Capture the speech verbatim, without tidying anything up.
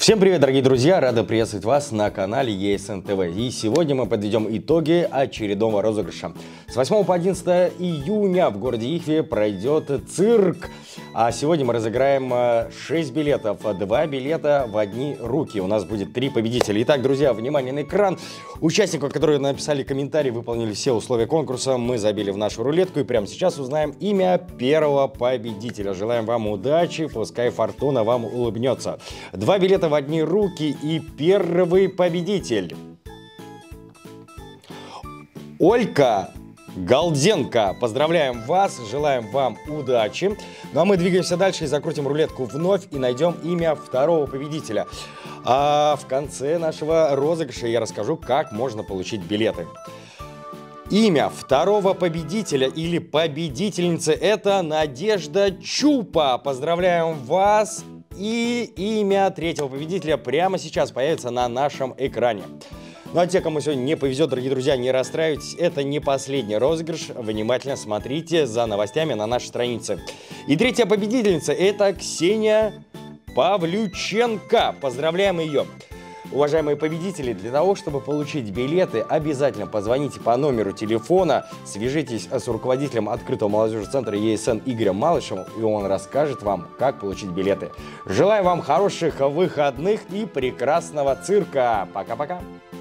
Всем привет, дорогие друзья! Рада приветствовать вас на канале и эс эн тэ вэ. И сегодня мы подведем итоги очередного розыгрыша. С восьмого по одиннадцатое июня в городе Ихве пройдет цирк. А сегодня мы разыграем шесть билетов, два билета в одни руки. У нас будет три победителя. Итак, друзья, внимание на экран. Участников, которые написали комментарий, выполнили все условия конкурса, мы забили в нашу рулетку и прямо сейчас узнаем имя первого победителя. Желаем вам удачи, пускай фортуна вам улыбнется. Два билета в одни руки и первый победитель. Олька Галденко. Поздравляем вас, желаем вам удачи. Ну а мы двигаемся дальше и закрутим рулетку вновь и найдем имя второго победителя. А в конце нашего розыгрыша я расскажу, как можно получить билеты. Имя второго победителя или победительницы — это Надежда Чупа. Поздравляем вас. И имя третьего победителя прямо сейчас появится на нашем экране. Ну а те, кому сегодня не повезет, дорогие друзья, не расстраивайтесь, это не последний розыгрыш. Внимательно смотрите за новостями на нашей странице. И третья победительница — это Ксения Павлюченко. Поздравляем ее. Уважаемые победители, для того, чтобы получить билеты, обязательно позвоните по номеру телефона, свяжитесь с руководителем открытого молодежного центра и эс эн Игорем Малышевым, и он расскажет вам, как получить билеты. Желаю вам хороших выходных и прекрасного цирка. Пока-пока.